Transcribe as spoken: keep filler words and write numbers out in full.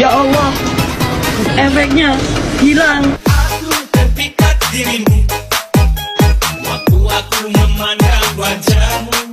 Ya Allah, efeknya hilang. Aku terpikat dirimu waktu aku memandang wajahmu.